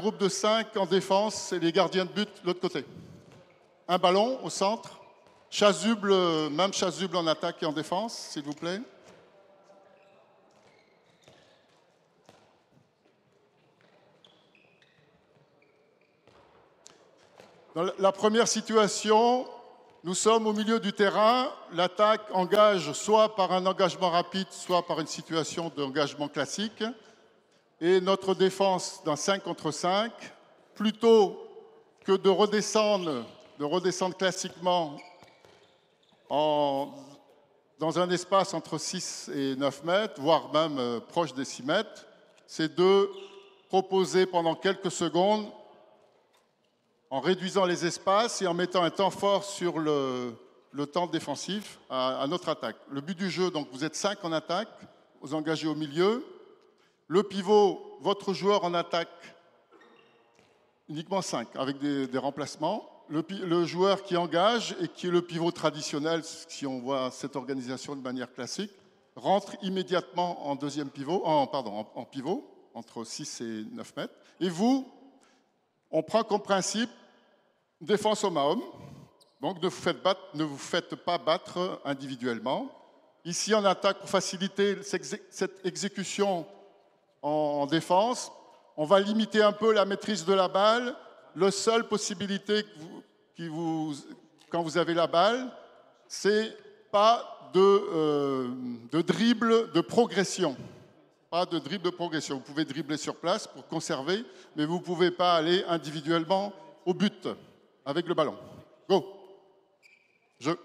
groupe de 5 en défense et les gardiens de but de l'autre côté. Un ballon au centre. Chasuble, même chasuble en attaque et en défense, s'il vous plaît. Dans la première situation, nous sommes au milieu du terrain. L'attaque engage soit par un engagement rapide, soit par une situation d'engagement classique. Et notre défense dans 5 contre 5, plutôt que de redescendre classiquement dans un espace entre 6 et 9 mètres, voire même proche des 6 mètres, c'est de proposer pendant quelques secondes, en réduisant les espaces et en mettant un temps fort sur le temps défensif à notre attaque. Le but du jeu, donc vous êtes 5 en attaque, vous engagez au milieu. Le pivot, votre joueur en attaque, uniquement 5, avec des remplacements. Le joueur qui engage et qui est le pivot traditionnel, si on voit cette organisation de manière classique, rentre immédiatement en deuxième pivot, en pivot, entre 6 et 9 mètres. Et vous, on prend comme principe défense homme à homme. Donc ne vous faites pas battre individuellement. Ici, en attaque, pour faciliter cette exécution en défense, on va limiter un peu la maîtrise de la balle. La seule possibilité quand vous avez la balle, c'est pas de dribble de progression. Pas de dribble de progression. Vous pouvez dribbler sur place pour conserver, mais vous ne pouvez pas aller individuellement au but avec le ballon. Go. Jeu.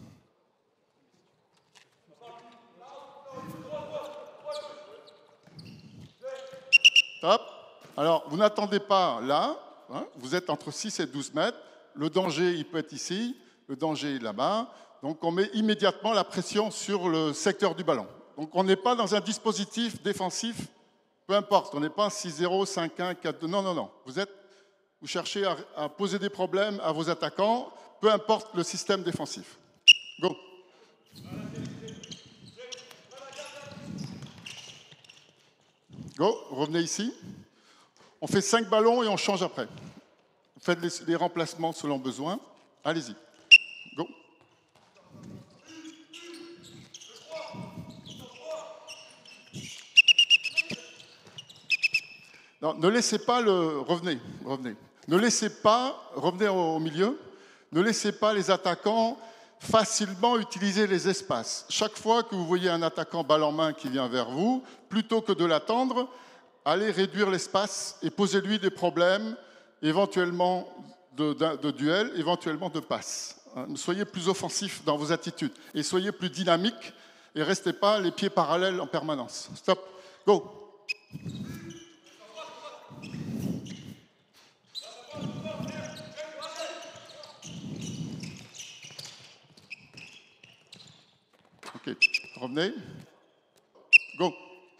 Hop. Alors, vous n'attendez pas là. Hein, vous êtes entre 6 et 12 mètres. Le danger, il peut être ici. Le danger est là-bas. Donc, on met immédiatement la pression sur le secteur du ballon. Donc, on n'est pas dans un dispositif défensif, peu importe. On n'est pas 6-0, 5-1, 4-2. Non, non, non. Vous cherchez à poser des problèmes à vos attaquants, peu importe le système défensif. Go. Go, revenez ici. On fait 5 ballons et on change après. Vous faites les remplacements selon besoin. Allez-y. Go. Non, ne laissez pas revenez. Revenez au milieu. Ne laissez pas les attaquants facilement utiliser les espaces. Chaque fois que vous voyez un attaquant balle en main qui vient vers vous, plutôt que de l'attendre, allez réduire l'espace et posez-lui des problèmes, éventuellement de duel, éventuellement de passe. Soyez plus offensif dans vos attitudes et soyez plus dynamique et restez pas les pieds parallèles en permanence. Stop. Go. Ok, revenez. Go.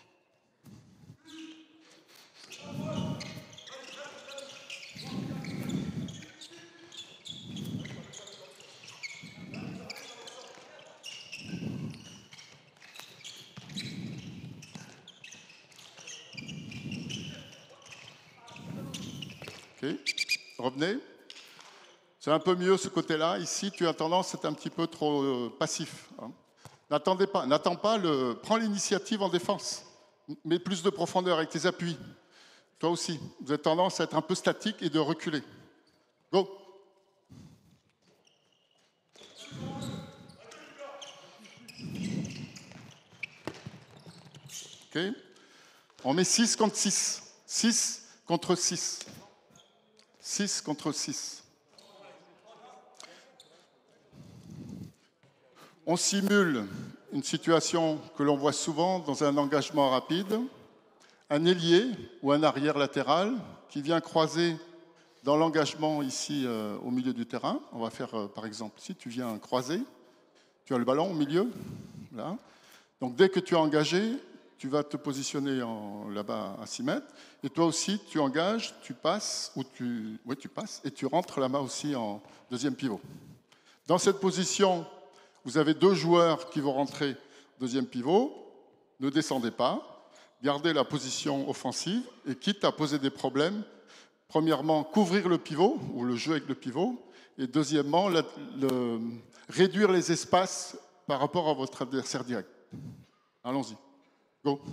Ok, revenez. C'est un peu mieux ce côté-là. Ici, tu as tendance à être un petit peu trop passif. Hein. N'attends pas, prends l'initiative en défense. Mets plus de profondeur avec tes appuis. Toi aussi, vous avez tendance à être un peu statique et de reculer. Go. Ok. On met 6 contre 6. 6 contre 6. 6 contre 6. On simule une situation que l'on voit souvent dans un engagement rapide, un ailier ou un arrière latéral qui vient croiser dans l'engagement ici au milieu du terrain. On va faire par exemple ici, tu viens croiser, tu as le ballon au milieu, là. Donc dès que tu es engagé, tu vas te positionner là-bas à 6 mètres, et toi aussi tu engages, tu passes, tu passes, et tu rentres là-bas aussi en deuxième pivot. Dans cette position, vous avez 2 joueurs qui vont rentrer deuxième pivot. Ne descendez pas. Gardez la position offensive et quitte à poser des problèmes, premièrement, couvrir le pivot, ou le jeu avec le pivot, et deuxièmement, réduire les espaces par rapport à votre adversaire direct. Allons-y. Go.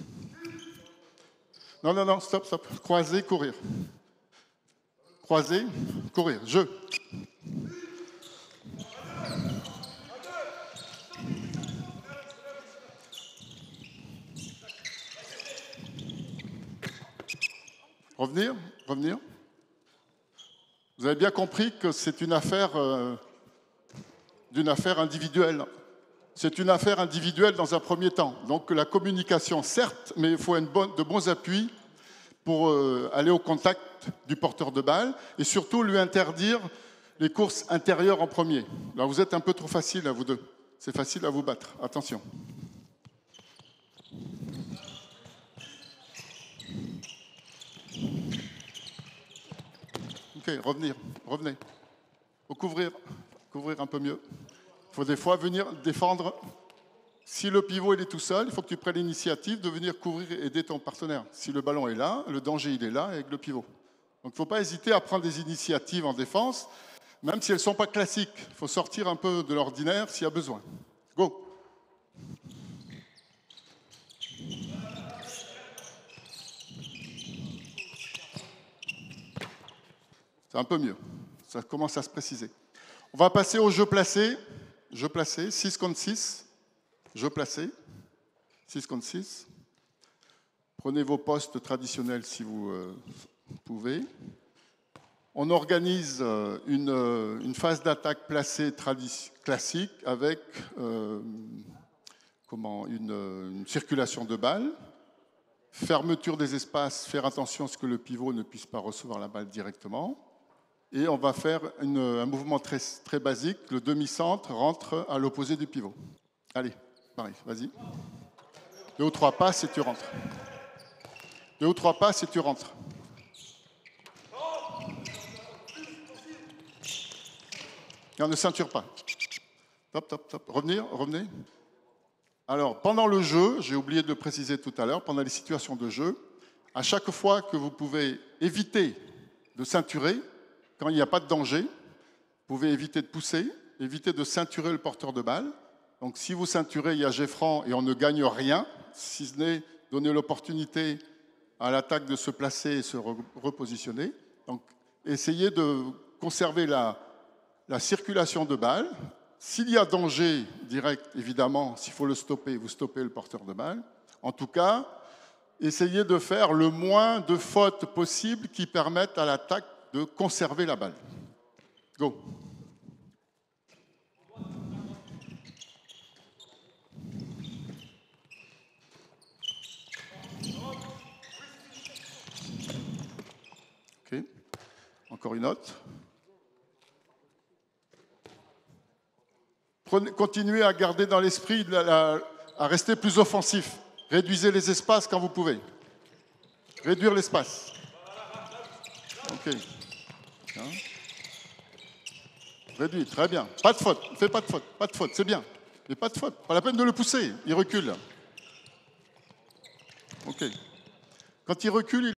Non, non, non, stop, stop. Croiser, courir. Croiser, courir. Jeu. Revenir, revenir. Vous avez bien compris que c'est une affaire individuelle. C'est une affaire individuelle dans un premier temps. Donc la communication, certes, mais il faut de bons appuis pour aller au contact du porteur de balle et surtout lui interdire les courses intérieures en premier. Là, vous êtes un peu trop facile à vous deux. C'est facile à vous battre. Attention. Ok, revenez. Faut couvrir un peu mieux. Il faut des fois venir défendre. Si le pivot il est tout seul, il faut que tu prennes l'initiative de venir couvrir et aider ton partenaire. Si le ballon est là, le danger il est là avec le pivot. Donc il ne faut pas hésiter à prendre des initiatives en défense, même si elles ne sont pas classiques. Il faut sortir un peu de l'ordinaire s'il y a besoin. Go! C'est un peu mieux. Ça commence à se préciser. On va passer au jeu placé. Jeu placé, 6 contre 6. Jeu placé, 6 contre 6. Prenez vos postes traditionnels si vous pouvez. On organise une phase d'attaque placée classique avec une circulation de balles, fermeture des espaces, faire attention à ce que le pivot ne puisse pas recevoir la balle directement. Et on va faire un mouvement très, très basique. Le demi-centre rentre à l'opposé du pivot. Allez, pareil, vas-y. 2 ou 3 passes et tu rentres. 2 ou 3 passes et tu rentres. Et on ne ceinture pas. Top, top, top. Revenez. Alors, pendant le jeu, j'ai oublié de le préciser tout à l'heure, pendant les situations de jeu, à chaque fois que vous pouvez éviter de ceinturer, quand il n'y a pas de danger, vous pouvez éviter de pousser, éviter de ceinturer le porteur de balle. Donc si vous ceinturez, il y a jet franc et on ne gagne rien, si ce n'est donner l'opportunité à l'attaque de se placer et se repositionner. Donc essayez de conserver la circulation de balle. S'il y a danger direct, évidemment, s'il faut le stopper, vous stoppez le porteur de balle. En tout cas, essayez de faire le moins de fautes possibles qui permettent à l'attaque de conserver la balle. Go. Ok. Encore une autre. Continuez à garder dans l'esprit, à rester plus offensif. Réduisez les espaces quand vous pouvez. Réduire l'espace. Ok. Réduit, très bien. Pas de faute, fais pas de faute, c'est bien. Mais pas de faute, pas la peine de le pousser, il recule. Ok. Quand il recule,